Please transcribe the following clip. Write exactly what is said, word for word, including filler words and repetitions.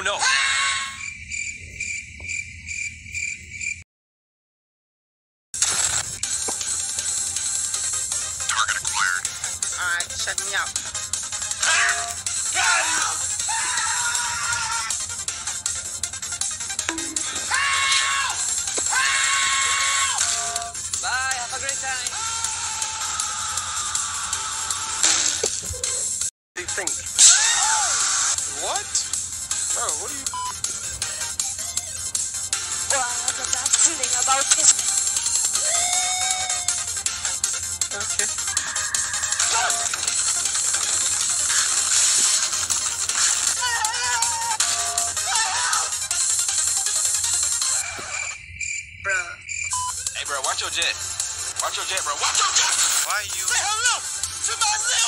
Oh no! Target acquired. Alright, check me out. Got him! Bye, have a great time. What do you think? What? Bro, what do you... Well, I have a bad feeling about this. Okay. Bruh. Hey, bro, watch your jet. Watch your jet, bro. Watch your jet! Why you... Say hello to my